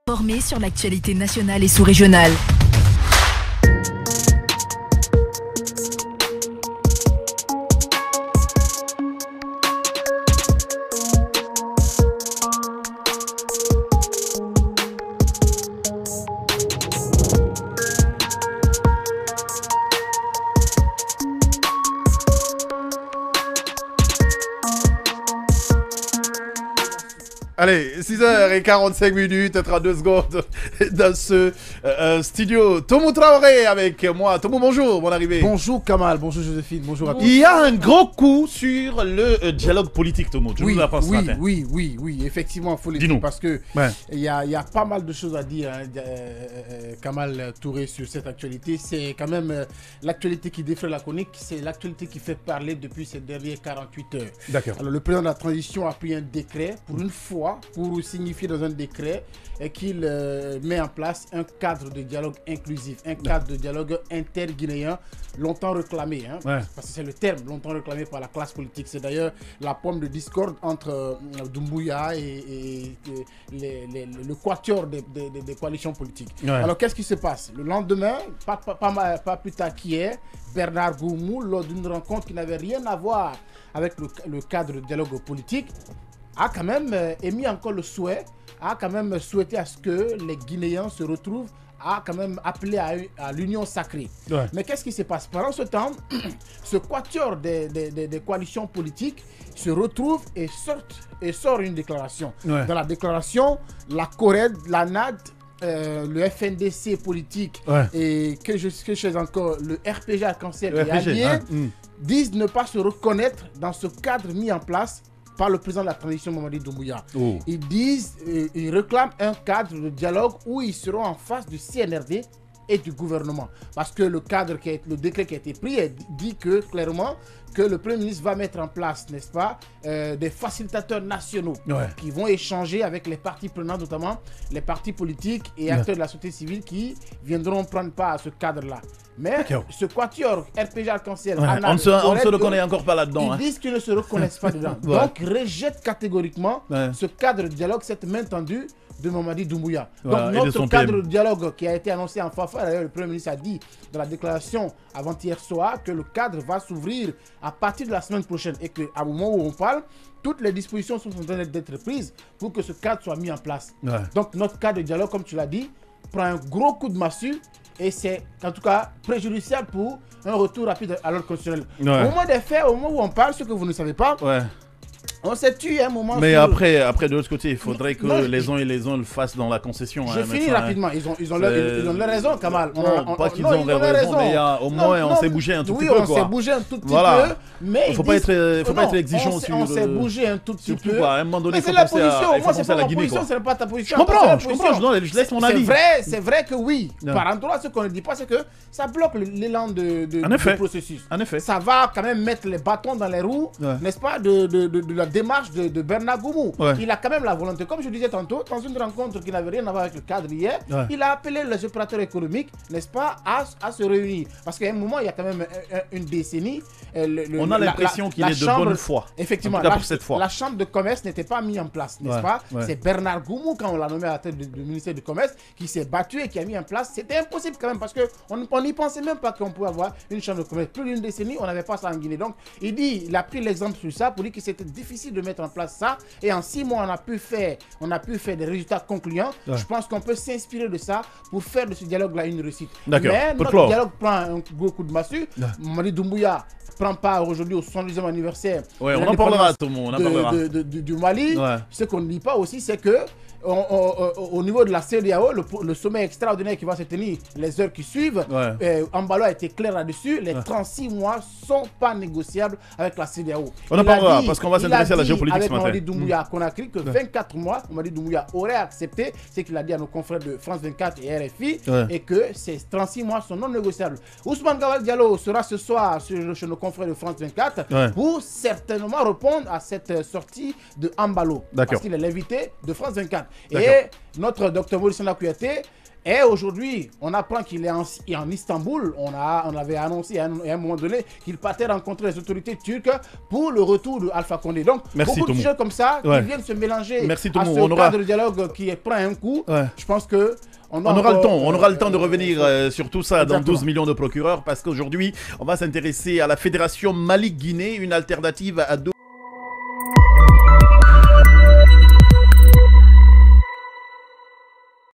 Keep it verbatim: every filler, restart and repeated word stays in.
Informé sur l'actualité nationale et sous-régionale. Allez, six heures quarante-cinq minutes, trente-deux secondes dans ce euh, studio. Tomou Traoré avec moi. Tomou, bonjour, bon arrivée. Bonjour Kamal, bonjour Joséphine, bonjour à tous. Il y a un gros coup sur le euh, dialogue politique, Tomou. Tu oui, nous apprends ce oui, matin. oui, oui, oui, effectivement, il faut le dire parce que il ouais. y, a, y a pas mal de choses à dire, hein, euh, Kamal Touré, sur cette actualité. C'est quand même euh, l'actualité qui défraie la chronique, c'est l'actualité qui fait parler depuis ces dernières quarante-huit heures. D'accord. Alors le président de la transition a pris un décret pour une fois, pour signifier dans un décret qu'il euh, met en place un cadre de dialogue inclusif, un cadre de dialogue inter-guinéen longtemps réclamé, hein, ouais. parce que c'est le terme longtemps réclamé par la classe politique. C'est d'ailleurs la pomme de discorde entre euh, Doumbouya et, et, et les, les, le quatuor des, des, des coalitions politiques. Ouais. Alors qu'est-ce qui se passe? Le lendemain, pas, pas, pas, pas plus tard qu'hier, Bernard Goumou, lors d'une rencontre qui n'avait rien à voir avec le, le cadre de dialogue politique, a quand même euh, émis encore le souhait, a quand même souhaité à ce que les Guinéens se retrouvent, a quand même appelé à, à l'union sacrée. Ouais. Mais qu'est-ce qui se passe? Pendant ce temps, ce quatuor des, des, des, des coalitions politiques se retrouve et sort, et sort une déclaration. Ouais. Dans la déclaration, la Corée, la N A D, Euh, le F N D C politique ouais. et que je, que je sais encore, le R P G Arc-en-Ciel et Alliés hein. mm. disent ne pas se reconnaître dans ce cadre mis en place par le président de la transition Mamadi Doumbouya. Oh. Ils disent, euh, ils réclament un cadre de dialogue où ils seront en face du C N R D et du gouvernement. Parce que le cadre, qui a, le décret qui a été pris dit que clairement que le Premier ministre va mettre en place, n'est-ce pas, euh, des facilitateurs nationaux ouais. qui vont échanger avec les parties prenantes, notamment les partis politiques et acteurs ouais. de la société civile qui viendront prendre part à ce cadre-là. Mais ce quatuor, R P G Arc-en-Ciel, ouais. on ne se, on se reconnaît encore pas là-dedans. Ils hein. disent qu'ils ne se reconnaissent pas dedans. ouais. Donc, rejettent catégoriquement ouais. ce cadre de dialogue, cette main tendue de Mamadi Doumbouya. Voilà, donc notre cadre P M. de dialogue qui a été annoncé en fanfare, d'ailleurs le Premier ministre a dit dans la déclaration avant-hier soir que le cadre va s'ouvrir à partir de la semaine prochaine et qu'à un moment où on parle, toutes les dispositions sont en train d'être prises pour que ce cadre soit mis en place. Ouais. Donc notre cadre de dialogue, comme tu l'as dit, prend un gros coup de massue et c'est en tout cas préjudiciable pour un retour rapide à l'ordre constitutionnel. Ouais. Au moment des faits, au moment où on parle, ce que vous ne savez pas, ouais. on s'est tué un moment. Mais sur... après, après, de l'autre côté, il faudrait que non, les uns et les uns le fassent dans la concession. Je hein, finis rapidement. Ils ont, ils ont, leur, ils ont leur raison, Kamal. Non, on, on, pas qu'ils ont leur raison, raison, mais il y a, au moins, non, on s'est bougé un tout oui, petit peu. Oui, on s'est bougé un tout petit voilà. peu. Mais il ne faut pas être, faut pas être exigeant on sur. On s'est bougé un tout petit peu. À un moment donné, il faut penser à, moi, c'est à la Guinée. C'est pas ta position. Je comprends, je comprends. Je laisse mon avis. C'est vrai que oui. Par endroit, ce qu'on ne dit pas, c'est que ça bloque l'élan du processus. En effet. Ça va quand même mettre les bâtons dans les roues, n'est-ce pas, de la démarche de Bernard Goumou. Ouais. Il a quand même la volonté, comme je disais tantôt, dans une rencontre qui n'avait rien à voir avec le cadre hier, ouais. il a appelé les opérateurs économiques, n'est-ce pas, à, à se réunir. Parce qu'à un moment, il y a quand même une décennie. Le, le, On a l'impression qu'il est chambre, de bonne foi. Effectivement, la, pour cette fois. la chambre de commerce n'était pas mise en place, n'est-ce ouais. pas ouais. C'est Bernard Goumou, quand on l'a nommé à la tête du, du ministère du Commerce, qui s'est battu et qui a mis en place. C'était impossible quand même, parce qu'on n'y pensait même pas qu'on pouvait avoir une chambre de commerce. Plus d'une décennie, on n'avait pas ça en Guinée. Donc, il dit, il a pris l'exemple sur ça pour dire que c'était difficile de mettre en place ça. Et en six mois, on a pu faire, on a pu faire des résultats concluants. Ouais. Je pense qu'on peut s'inspirer de ça pour faire de ce dialogue-là une réussite. Mais notre clore. dialogue prend un gros coup de massue. Ouais. Mamadi Doumbouya prend part aujourd'hui au soixante-dixième anniversaire ouais, on en parlera, tout le monde. On en parlera. De, de, de, du Mali. Ouais. Ce qu'on ne dit pas aussi, c'est que On, on, on, au niveau de la C E D E A O, le, le sommet extraordinaire qui va se tenir les heures qui suivent, ouais. euh, Ambalo a été clair là-dessus, les ouais. trente-six mois sont pas négociables avec la C E D E A O. On il en parlera dit, parce qu'on va s'intéresser à la géopolitique ce matin. Avec Mamadi Doumbouya, mmh. qu'on a écrit que ouais. vingt-quatre mois, Mamadi Doumbouya aurait accepté ce qu'il a dit à nos confrères de France vingt-quatre et R F I, ouais. et que ces trente-six mois sont non négociables. Ousmane Gawal Diallo sera ce soir sur, chez nos confrères de France vingt-quatre ouais. pour certainement répondre à cette sortie de Ambalo, parce qu'il est l'invité de France vingt-quatre. Et notre docteur Maurice Kouyaté Et aujourd'hui, on apprend qu'il est en, en Istanbul. On, a, on avait annoncé à un, à un moment donné qu'il partait rencontrer les autorités turques pour le retour de Alpha Condé. Donc, Merci, beaucoup de sujets comme ça ouais. qui viennent se mélanger Merci, à ce on cadre aura... de dialogue qui prend un coup. Ouais. Je pense que On, on aura le temps, on aura le temps de euh, revenir euh, sur tout ça exactement. dans douze millions de procureurs parce qu'aujourd'hui, on va s'intéresser à la Fédération Mali-Guinée, une alternative à deux.